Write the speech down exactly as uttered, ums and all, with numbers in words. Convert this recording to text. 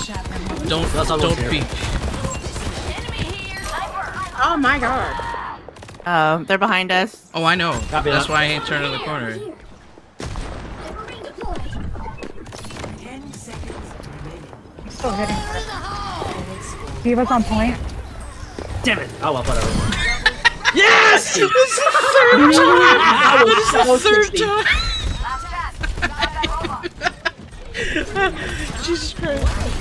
Don't, That's all don't here. peek. Oh my god. Um, they're behind us. Oh, I know. Copy That's that. why I ain't turning the corner. Still hitting her. Diva's on point. Damn it! Oh well, whatever. Yes! This is the third time! This is the third time! Jesus Christ.